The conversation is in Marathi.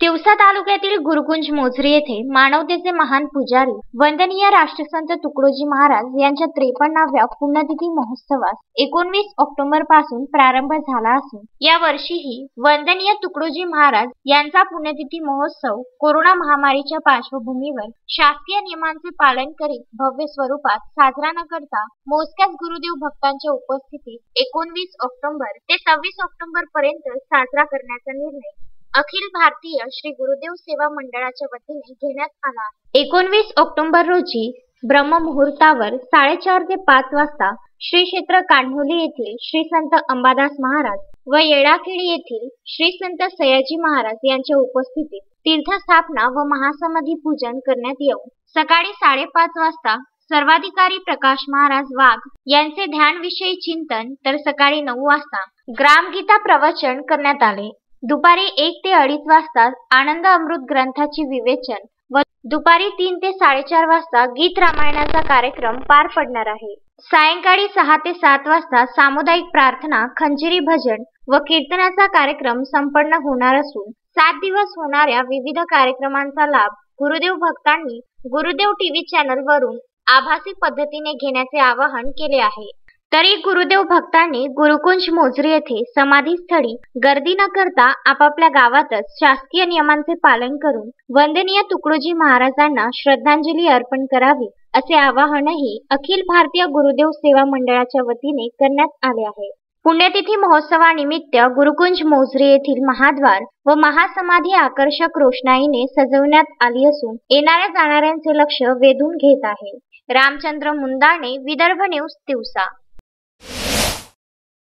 तिवसा तालुक्यातील गुरुकुंज मोझरी येथे मानवतेचे महान पुजारी वंदनीय राष्ट्रसंत तुकडोजी महाराज यांच्या 53व्या पुण्यतिथी महोत्सवास 19 ऑक्टोबर पासून प्रारंभ झाला असून या वर्षीही वंदनीय तुकडोजी महाराज यांचा पुण्यतिथी महोत्सव कोरोना महामारीच्या पार्श्वभूमीवर शासकीय नियमांचे पालन करीत भव्य स्वरूपात साजरा न करता मोजक्याच गुरुदेव भक्तांच्या उपस्थितीत 19 ऑक्टोबर ते 26 ऑक्टोबर पर्यंत साजरा करण्याचा निर्णय अखिल भारतीय श्री गुरुदेव सेवा मंडळाच्या वतीने घेण्यात आला आहे। 19 ऑक्टोबर रोजी ब्रह्ममुहूर्तावर 4:30 ते 5 वाजता श्री क्षेत्र कान्होली येथील श्री संत अंबादास महाराज व येळाकेळी येथील श्री संत सयाजी महाराज यांच्या उपस्थितीत तीर्थस्थापना व महासमाधी पूजन करण्यात येऊन सकाळी 5:30 वाजता सर्वाधिकारी प्रकाश महाराज वाघ यांचे ध्यानविषयी चिंतन तर सकाळी 9 वाजता ग्रामगीता प्रवचन करण्यात आले। दुपारी 1 ते 2:30 वाजता आनंद अमृत ग्रंथाची विवेचन व दुपारी 3 ते 4:30 वाजता गीत रामायणाचा कार्यक्रम पार पडणार आहे। सायंकाळी 6 ते 7 वाजता सामुदायिक प्रार्थना, खंजिरी भजन व कीर्तनाचा कार्यक्रम संपन्न होणार असून 7 दिवस होणाऱ्या विविध कार्यक्रमांचा लाभ गुरुदेव भक्तांनी गुरुदेव टीव्ही चॅनल वरून आभासी पद्धतीने घेण्याचे आवाहन केले आहे। तरी गुरुदेव भक्तांनी गुरुकुंज मोझरी येथे समाधीस्थळी गर्दी न करता आपापल्या गावातच शासकीय नियमांचे पालन करून वंदनीय तुकडोजी महाराजांना श्रद्धांजली अर्पण करावी असे आवाहनही अखिल भारतीय गुरुदेव सेवा मंडळाच्या वतीने करण्यात आले आहे। पुण्यतिथी महोत्सवानिमित्त गुरुकुंज मोझरी येथील महाद्वार व महासमाधी आकर्षक रोषणाईने सजवण्यात आली असून येणाऱ्या जाणाऱ्यांचे लक्ष वेधून घेत आहे। रामचंद्र मुंदाणे, विदर्भ न्यूज, तिवसा।